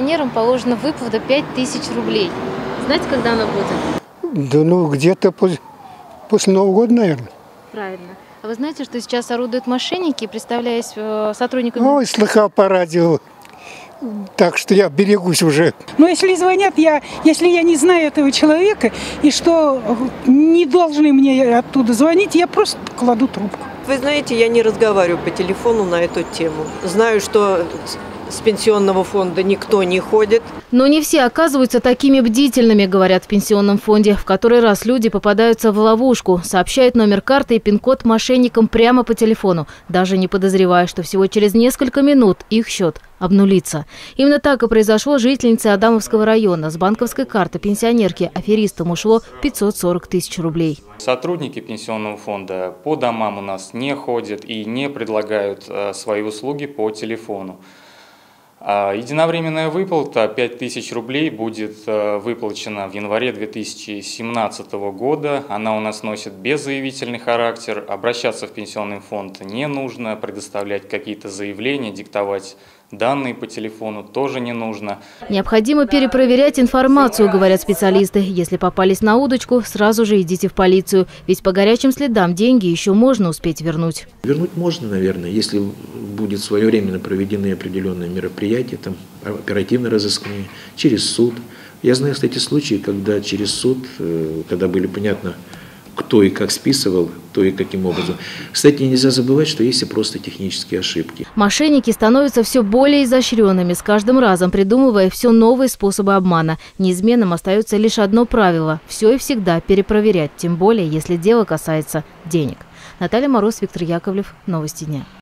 Пенсионерам положена выплата 5000 рублей. Знаете, когда она будет? Да ну где-то после Нового года, наверное. Правильно. А вы знаете, что сейчас орудуют мошенники, представляясь сотрудниками? Ой, слыхал по радио. Так что я берегусь уже. Но если звонят, если я не знаю этого человека, и что не должны мне оттуда звонить, я просто кладу трубку. Вы знаете, я не разговариваю по телефону на эту тему. Знаю, что с пенсионного фонда никто не ходит. Но не все оказываются такими бдительными, говорят в пенсионном фонде. В который раз люди попадаются в ловушку, сообщают номер карты и пин-код мошенникам прямо по телефону, даже не подозревая, что всего через несколько минут их счет обнулится. Именно так и произошло жительнице Адамовского района. С банковской карты пенсионерки аферистам ушло 540 тысяч рублей. Сотрудники пенсионного фонда по домам у нас не ходят и не предлагают свои услуги по телефону. Единовременная выплата 5000 рублей будет выплачена в январе 2017 года. Она у нас носит беззаявительный характер. Обращаться в пенсионный фонд не нужно, предоставлять какие-то заявления, диктовать данные по телефону тоже не нужно. Необходимо перепроверять информацию, говорят специалисты. Если попались на удочку, сразу же идите в полицию. Ведь по горячим следам деньги еще можно успеть вернуть. Вернуть можно, наверное, если будут своевременно проведены определенные мероприятия, там, оперативно-розыскные, через суд. Я знаю, кстати, случаи, когда через суд, когда были понятно, кто и как списывал, то и каким образом. Кстати, нельзя забывать, что есть и просто технические ошибки. Мошенники становятся все более изощренными, с каждым разом придумывая все новые способы обмана. Неизменным остается лишь одно правило – все и всегда перепроверять, тем более, если дело касается денег. Наталья Мороз, Виктор Яковлев. Новости дня.